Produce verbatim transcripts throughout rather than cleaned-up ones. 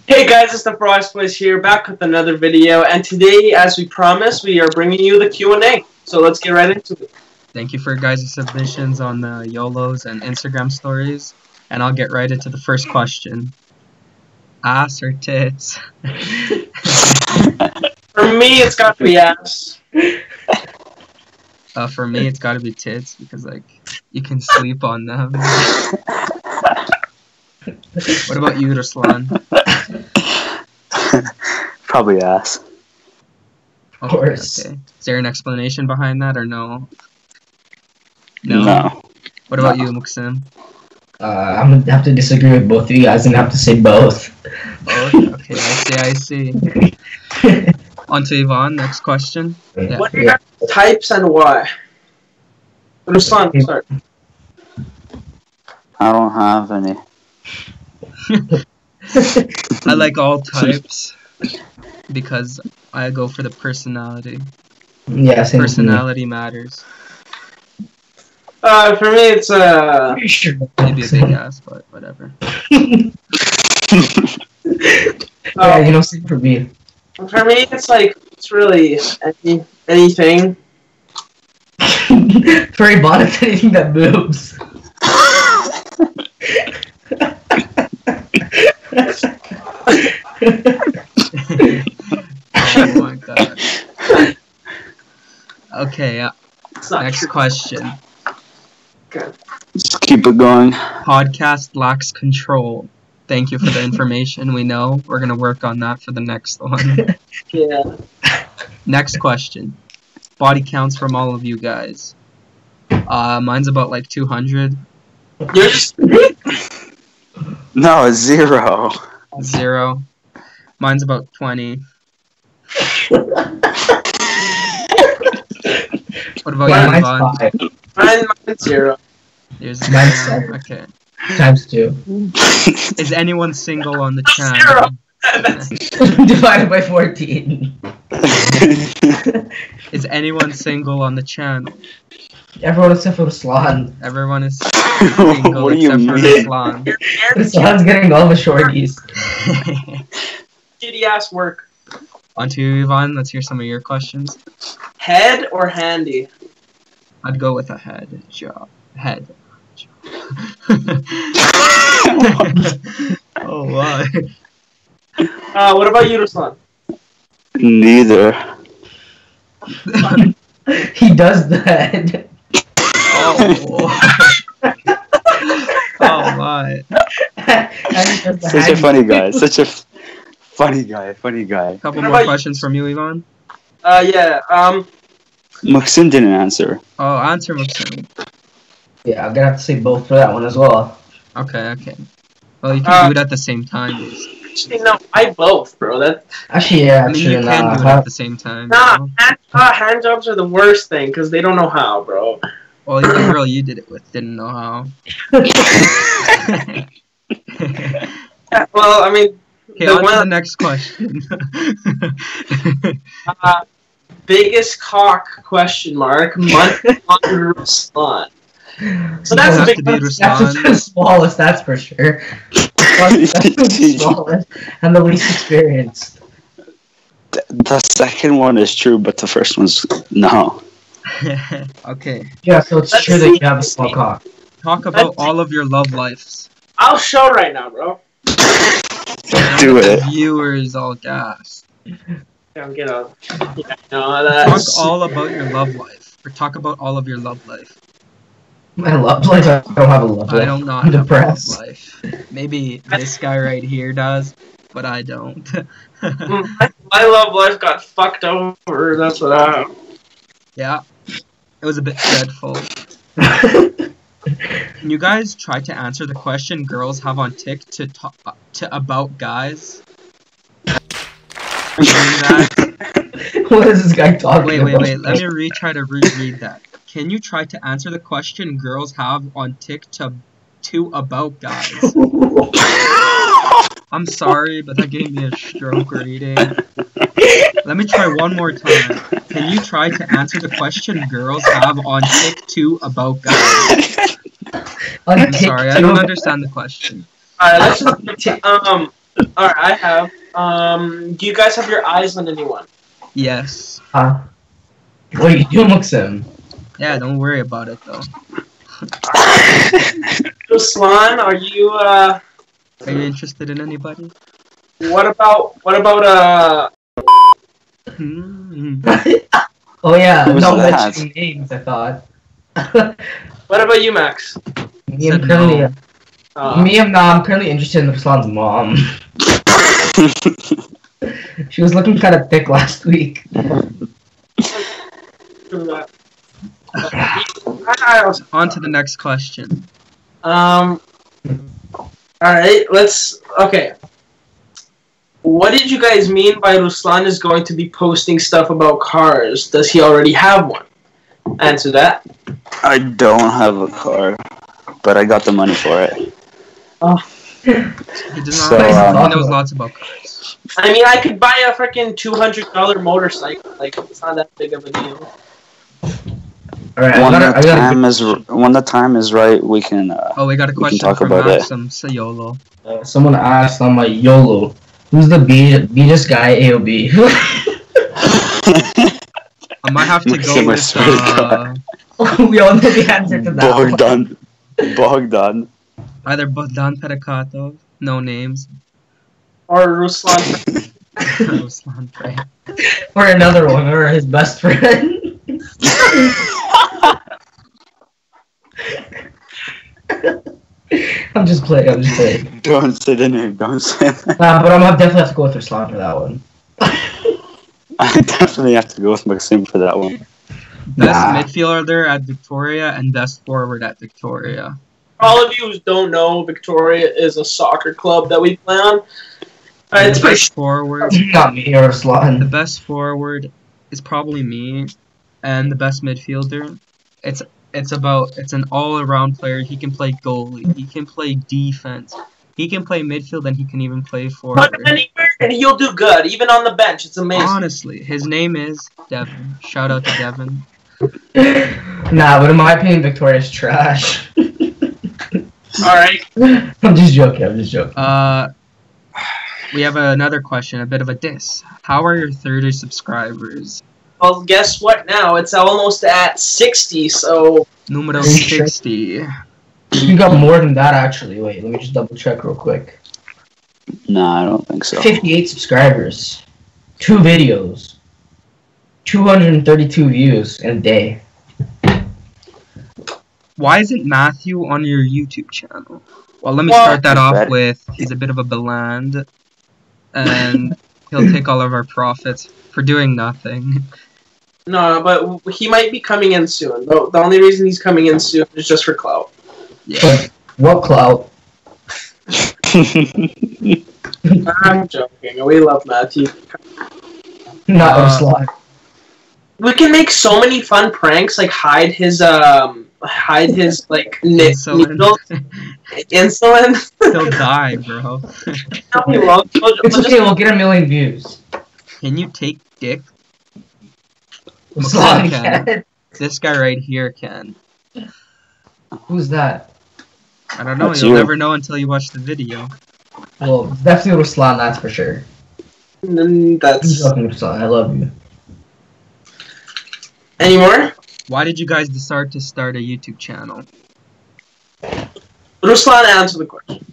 Hey guys, it's the Frost Boys here, back with another video, and today, as we promised, we are bringing you the Q and A. So let's get right into it. Thank you for guys' submissions on the YOLOs and Instagram stories, and I'll get right into the first question. Ass or tits? For me, it's got to be ass. Uh, for me, it's gotta be tits, because, like, you can sleep on them. What about you, Ruslan? Probably ass. Okay, Of course. okay. Is there an explanation behind that, or no? No? No. What about No. you, Muxim? Uh, I'm gonna have to disagree with both of you guys and have to say both. Both? Okay, I see, I see. On to Yvonne, next question. Yeah. What are your types and why? Ruslan, start. I don't have any. I like all types because I go for the personality. Yeah, same Personality matters. Uh, for me, it's uh. Pretty sure. Maybe a big ass, but whatever. Yeah, you know, same for me. For me, it's like it's really any, anything. For Yvonne, it's anything that moves. Oh my god. Okay, uh, It's not next true. question. Just keep it going. Podcast lacks control. Thank you for the information. We know. We're gonna work on that for the next one. Yeah. Next question. Body counts from all of you guys. Uh, mine's about like two hundred. You're just No, zero. Zero. Mine's about twenty. What about Yeah, you, mine's Yvonne? five mine, mine's zero. Yours Mine's zero. seven. Okay. Times two. Is anyone single on the Zero. channel? That's Divided by fourteen. Is anyone single on the channel? Everyone except for Ruslan. Everyone is single What do you except for mean? Ruslan. Ruslan's getting all the shorties. shitty ass work. On to you, Yvonne. Let's hear some of your questions. Head or handy? I'd go with a head job. Head. Oh, why? Uh, what about you, Ruslan? Neither. He does that. Oh. Oh, my. And he does the Such a hand- funny guy. Such a f- funny guy. Funny guy. Couple What more about you? questions from you, Yvonne. Uh, yeah. Um, Maxim didn't answer. Oh, answer Muxim. Yeah, I'm gonna have to say both for that one as well. Okay, okay. Well, you can Uh, do it at the same time. basically. actually, no, I both, bro. That Actually, yeah, I mean, actually, you can nah, do it huh? at the same time. nah, you know? hand, uh, hand jobs are the worst thing because they don't know how, bro. Well, the girl you did it with didn't know how. Yeah, well, I mean, Okay, The on to one- the next question. uh, biggest cock question mark month on Ruslan. So that's Has a big to be one. Ruslan. That's just the smallest, that's for sure. That's the smallest and the least experienced. Th- The second one is true, but the first one's no. Okay, Yeah, so it's Let's true that see. you have a small cock. talk about all of your love lives. I'll show right now, bro. Do The it. viewers all gassed. Yeah, get out. Yeah, no, that. Talk all about your love life, or talk about all of your love life. My love life, I don't have a love life. I don't not I'm have a love depressed. life. Maybe this guy right here does, but I don't. my, my love life got fucked over. That's what I. Yeah, it was a bit dreadful. Can you guys try to answer the question girls have on Tik to talk to about guys? Doing that? What is this guy talking Wait, about? wait, wait. Let me retry to reread that. Can you try to answer the question girls have on Tik to to about guys? I'm sorry, but that gave me a stroke reading. Let me try one more time. Can you try to answer the question girls have on Tik to about guys? On I'm Tik sorry, I two- don't understand the question. Alright, let's just um. Alright, I have. Um, do you guys have your eyes on anyone? Yes. Huh? What are you doing, Maxim? Yeah, don't worry about it though. Ruslan, are you, uh... Are you interested in anybody? What about, what about, uh... Hmm. Oh yeah, Who's no that? mentioning names, I thought. What about you, Max? Me, I'm Said currently, no. Uh, me, I'm not. I'm currently interested in Ruslan's mom. She was looking kind of thick last week. On to the next question. Um, alright, let's, okay. What did you guys mean by Ruslan is going to be posting stuff about cars? Does he already have one? Answer that. I don't have a car, but I got the money for it. He does not. So, um, he knows lots about cars. I mean, I could buy a freaking two hundred dollar motorcycle. Like, it's not that big of a deal. Alright, I When gotta, the I gotta time is r- when the time is right, we can. Uh, Oh, we got a We can question talk from about it. Maxim Sayolo. Uh, someone asked on my YOLO, who's the be- beatest guy A O B? I might have to Maxim, go I with swear to uh, We all know the answer to that. one. Bogdan. Bogdan. either Bogdan Perekato, no names, Or Ruslan. Ruslan Prey. Or another one, or his best friend. I'm just playing, I'm just playing. Don't say the name. Don't say that. Nah, but I'm gonna definitely have to go with Ruslan for that one. I definitely have to go with Maxim for that one. Best Nah. midfielder at Victoria and best forward at Victoria. For all of you who don't know, Victoria is a soccer club that we play on. Uh, it's the pretty best forward. Not me or The Ruslan. best forward is probably me, and the best midfielder. It's it's about it's an all-around player. He can play goalie. He can play defense. He can play midfield, and he can even play Put him forward. anywhere and he'll do good, even on the bench. It's amazing. Honestly, his name is Devin. Shout out to Devin. Nah, but in my opinion, Victoria's trash. Alright. I'm just joking, I'm just joking. Uh, we have another question, a bit of a diss. How are your thirty subscribers? Well, guess what now? It's almost at sixty, so... Numero Are you sure? sixty. You got more than that, actually. Wait, let me just double check real quick. No, I don't think so. fifty-eight subscribers. Two videos. two hundred thirty-two views in a day. Why isn't Matthew on your YouTube channel? Well, let me Well, start that off better. with he's a bit of a bland, and he'll take all of our profits for doing nothing. No, but he might be coming in soon. The, the only reason he's coming in soon is just for clout. Yeah. But what clout? I'm joking. We love Matthew. Not Uh, Ruslan. We can make so many fun pranks, like hide his um, hide his like ni- Insulin. needle, insulin. He'll die, bro. No, we won't. We'll, It's we'll okay, just, we'll get a million views. Can you take dick? Ruslan can. can. This guy right here can. Who's that? I don't know. That's You'll you. never know until you watch the video. Well, definitely Ruslan, that's for sure. Mm, I'm that's joking, Ruslan, I love you. any more. Why did you guys decide to start a YouTube channel? Ruslan, answer the question.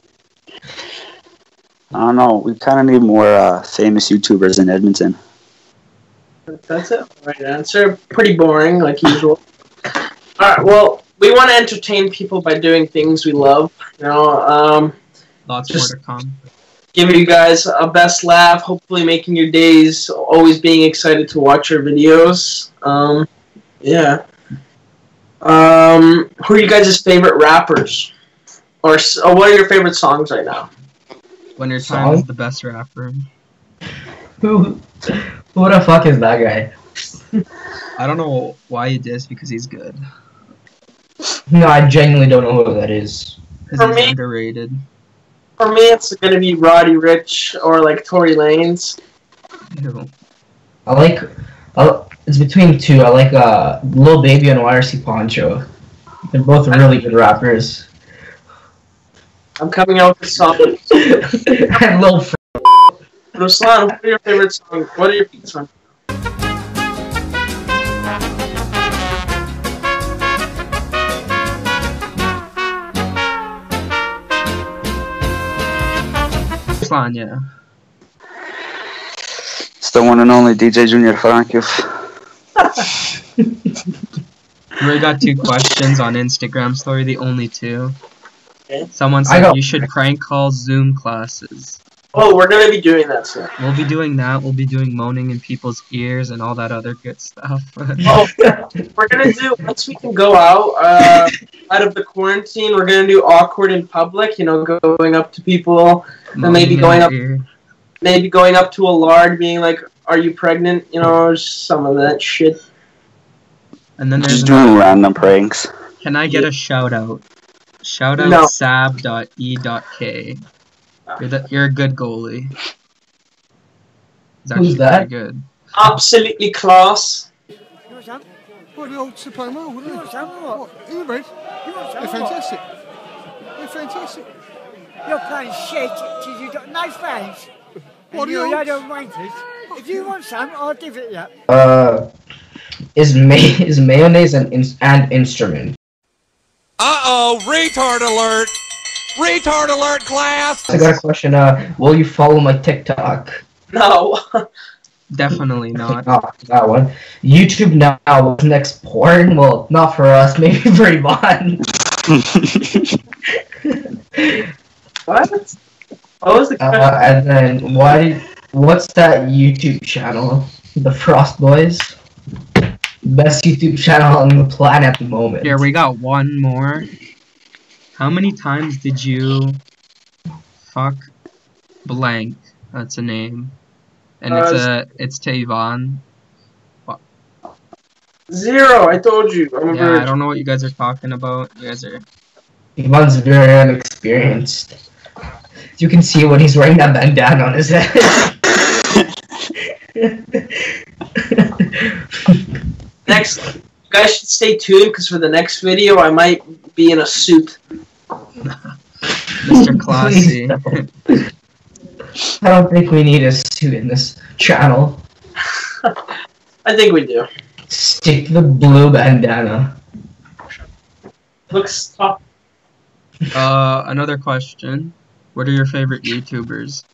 I don't know. We kind of need more uh, famous YouTubers in Edmonton. That's it. Right answer. Pretty boring, like usual. Alright, well, we want to entertain people by doing things we love. You know, um, Lots Just- more to come. giving you guys a best laugh, hopefully making your days, always being excited to watch your videos. Um, yeah. Um, who are you guys' favorite rappers? Or, s- or what are your favorite songs right now? When Your Time is Song? the best rapper. Who, who the fuck is that guy? I don't know why he did, because he's good. No, I genuinely don't know who that is. Because For he's me- underrated. For me, it's gonna be Roddy Ricch or like Tory Lanez. Ew. I like, I, it's between two. I like uh, Lil Baby and Y R C Poncho. They're both really good rappers. I'm coming out with a song. And Lil F- Ruslan, what are your favorite songs? What are your favorite songs? Ruslan, yeah. It's the one and only D J Junior Frankov. We got two questions on Instagram story, the only two. Okay. Someone I said got- you should prank call Zoom classes. Oh, we're gonna be doing that soon. We'll be doing that. We'll be doing moaning in people's ears and all that other good stuff. Oh, we're gonna do once we can go out, uh, out of the quarantine. We're gonna do awkward in public. You know, going up to people, Moaning maybe in going their up- ear. maybe going up to a lard, being like, "Are you pregnant?" You know, some of that shit. And then there's Just another. doing random pranks. Can I get a shout out? Shout out No. sab dot e dot k. You're the, you're a good goalie. It's actually Who's that? pretty good. Absolutely class. You want some? Well, the old Supremo, wouldn't You it? want some or what? What? Are you red? You want some They're or what? fantastic. They're fantastic. You're playing shit because you've got no fans. What And are you're a you- load of wankers. If you want some, I'll give it you. Uh, is may is mayonnaise an in- and instrument? Uh-oh, retard alert! Retard alert, class! I got a question. Uh, will you follow my TikTok? No. Definitely not. Not that one. YouTube now. What's next? Porn? Well, not for us. Maybe for Ivan. What? What was the question? Uh, and then why? What's that YouTube channel? The Frost Boys. Best YouTube channel on the planet at the moment. Here, we got one more. How many times did you fuck blank? That's a name. And it's a it's to Yvonne. Zero. I told you. I'm a Yeah, I virgin. don't know what you guys are talking about. You guys are Ivan's very inexperienced. You can see when he's wearing that bandana on his head. Next, you guys should stay tuned because for the next video, I might be in a suit. Mister Classy. I don't think we need a suit in this channel. I think we do. Stick the blue bandana. Looks tough. Uh, another question. What are your favorite YouTubers?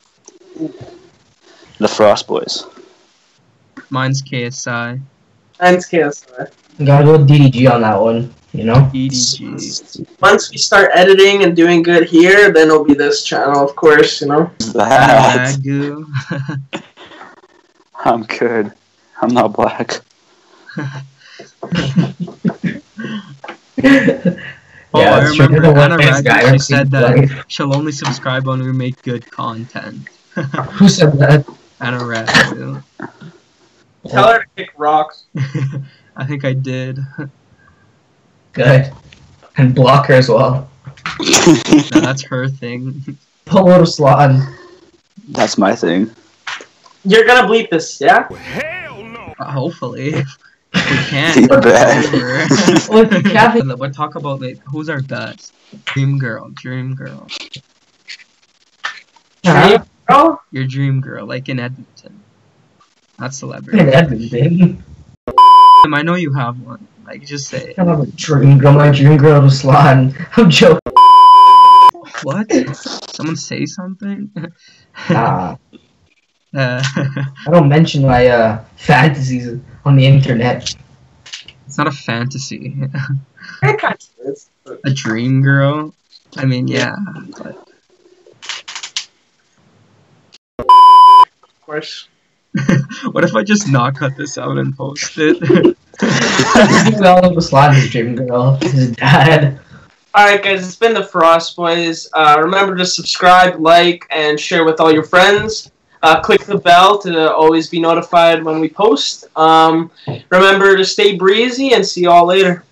The Frost Boys. Mine's K S I. And K S I. Gotta go D D G on that one, you know? E D G. Once we start editing and doing good here, then it'll be this channel, of course, you know. That. Ragu. I'm good. I'm not black. Oh, Yeah, I that's true. remember You're the Anna one nice guy Ragu, she I've seen said that play. she'll only subscribe when we make good content. Who said that? Anna Ragu. Tell her to kick rocks. I think I did. Good. And block her as well. No, that's her thing. Pull a little slot. That's my thing. You're gonna bleep this, yeah? Uh, hopefully. If we can't, You then bet. it's Well, if you can't- over. We'll talk about like, who's our best. Dream girl, dream girl. Huh? Girl? Your dream girl, like in Edmonton. Not celebrity. In Edmonton. I know you have one. Like, just say it. I have a dream girl. My dream girl was Slan. I'm joking. What? Someone say something? Nah. Uh, I don't mention my uh, fantasies on the internet. it's not a fantasy. It kind of is. A dream girl? I mean, yeah. But Of course. what if I just not cut this out and post it? We all know Slan's dream girl. His dad. Alright, guys, it's been the Frost Boys. Uh, remember to subscribe, like, and share with all your friends. Uh, click the bell to always be notified when we post. Um, remember to stay breezy and see you all later.